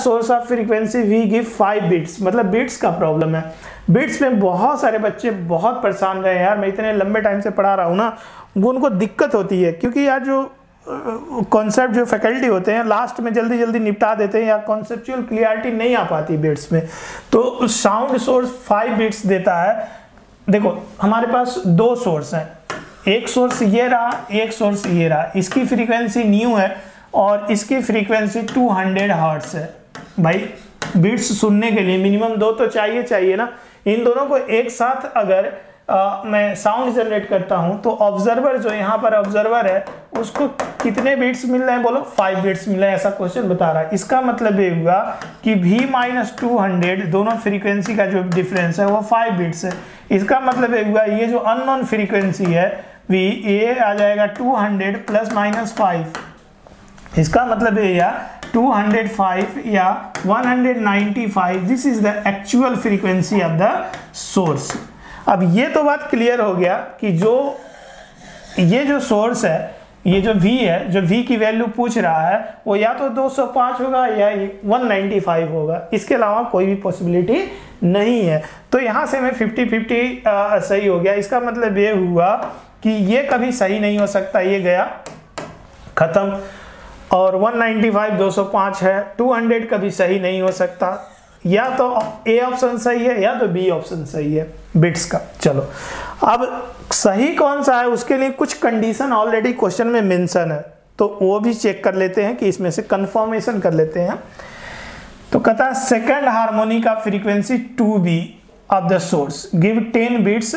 Source of frequency we give 5 bits, मतलब bits का problem है। बिट्स में बहुत सारे बच्चे बहुत परेशान रहे यार, मैं इतने लंबे टाइम से पढ़ा रहा हूँ ना, वो उनको दिक्कत होती है क्योंकि यार जो कॉन्सेप्ट जो फैकल्टी होते हैं लास्ट में जल्दी जल्दी निपटा देते हैं या कॉन्सेप्चुअल क्लियरिटी नहीं आ पाती बिट्स में। तो साउंड सोर्स 5 बिट्स देता है। देखो हमारे पास 2 सोर्स हैं, एक सोर्स ये रहा, एक सोर्स ये रहा, इसकी फ्रीक्वेंसी न्यू है और इसकी फ्रीक्वेंसी 200 हर्ट्ज है। भाई बिट्स सुनने के लिए मिनिमम 2 तो चाहिए ना। इन दोनों को एक साथ अगर मैं साउंड जनरेट करता हूं तो ऑब्जर्वर जो यहाँ पर ऑब्जर्वर है उसको कितने बिट्स मिल रहे हैं, बोलो 5 बिट्स मिल रहे हैं, ऐसा क्वेश्चन बता रहा है। इसका मतलब ये हुआ कि V-200 दोनों फ्रीक्वेंसी का जो डिफरेंस है वो 5 बिट्स है। इसका मतलब ये हुआ ये जो अननोन फ्रीक्वेंसी है V, ये आ जाएगा 200 ± 5। इसका मतलब ये या 205 या 195, this is the actual frequency of the source. अब ये तो बात क्लियर हो गया कि ये जो सोर्स है, ये जो V है, जो V की वैल्यू पूछ रहा है वो या तो 205 होगा या 195 होगा, इसके अलावा कोई भी पॉसिबिलिटी नहीं है। तो यहाँ से मैं 50-50 सही हो गया। इसका मतलब ये हुआ कि ये कभी सही नहीं हो सकता, ये गया खत्म। और 195 205 है, 200 कभी सही नहीं हो सकता, या तो ए ऑप्शन सही है या तो बी ऑप्शन सही है बिट्स का। चलो अब सही कौन सा है उसके लिए कुछ कंडीशन ऑलरेडी क्वेश्चन में मेंशन है, तो वो भी चेक कर लेते हैं कि इसमें से कंफर्मेशन कर लेते हैं। तो कहता है सेकंड हार्मोनी का frequency 2B of the source give 10 bits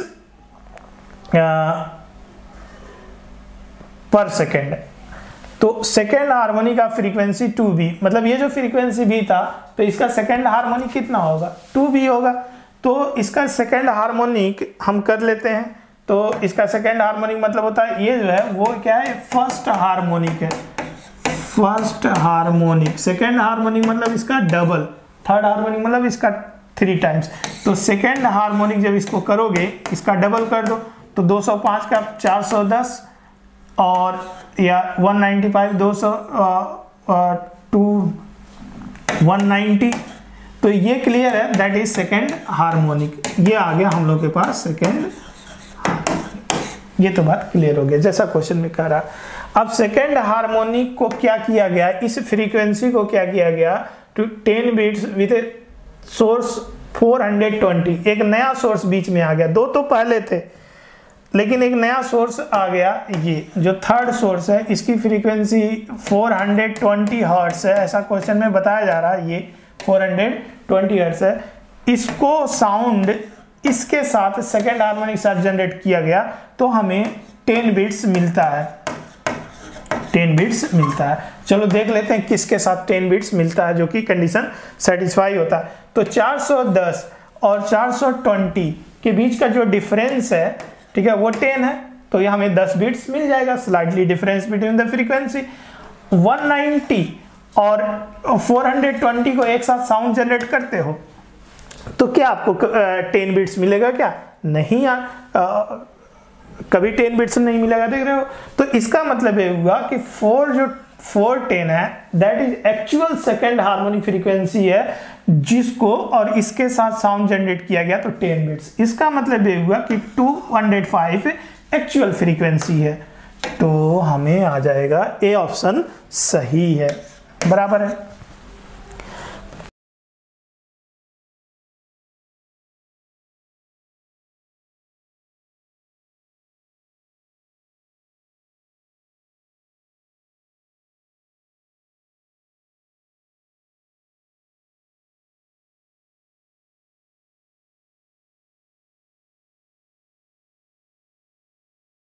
पर सेकेंड। तो सेकेंड हार्मोनी का फ्रीक्वेंसी 2B, मतलब ये जो फ्रीक्वेंसी B था तो इसका सेकेंड हार्मोनिक कितना होगा, 2B होगा। तो इसका सेकेंड हार्मोनिक हम कर लेते हैं। तो इसका सेकेंड हार्मोनिक मतलब होता है ये जो है वो क्या है, फर्स्ट हार्मोनिक है, फर्स्ट हार्मोनिक। सेकेंड हार्मोनिक मतलब इसका डबल, थर्ड हार्मोनिक मतलब इसका 3 टाइम्स। तो सेकेंड हार्मोनिक जब इसको करोगे इसका डबल कर दो तो 205 का 410 और या 195 190, तो ये क्लियर है, दैट इज सेकेंड हार्मोनिक। ये आ गया हम लोग के पास सेकेंड, ये तो बात क्लियर हो गया जैसा क्वेश्चन में कह रहा। अब सेकेंड हार्मोनिक को क्या किया गया, इस फ्रीक्वेंसी को क्या किया गया, टू 10 बिट्स विद सोर्स 420। एक नया सोर्स बीच में आ गया, 2 तो पहले थे लेकिन एक नया सोर्स आ गया। ये जो थर्ड सोर्स है इसकी फ्रीक्वेंसी 420 हर्ट्ज है, ऐसा क्वेश्चन में बताया जा रहा है। ये 420 हर्ट्ज है। इसको साउंड इसके साथ सेकेंड हार्मोनिक साथ जनरेट किया गया तो हमें 10 बिट्स मिलता है, 10 बिट्स मिलता है। चलो देख लेते हैं किसके साथ 10 बिट्स मिलता है जो कि कंडीशन सेटिस्फाई होता है। तो 410 और 420 के बीच का जो डिफरेंस है, ठीक है, वो 10 है, तो ये हमें 10 बिट्स मिल जाएगा। Slightly difference between the frequency. 190 और 420 को एक साथ साउंड जनरेट करते हो तो क्या आपको 10 बिट्स मिलेगा क्या, नहीं यार, कभी 10 बिट्स नहीं मिलेगा, देख रहे हो। तो इसका मतलब ये हुआ कि 410 है that is actual second harmonic frequency है जिसको और इसके साथ साउंड जनरेट किया गया तो 10 बिट्स। इसका मतलब ये हुआ कि 205 एक्चुअल फ्रीक्वेंसी है, तो हमें आ जाएगा ए ऑप्शन सही है, बराबर है।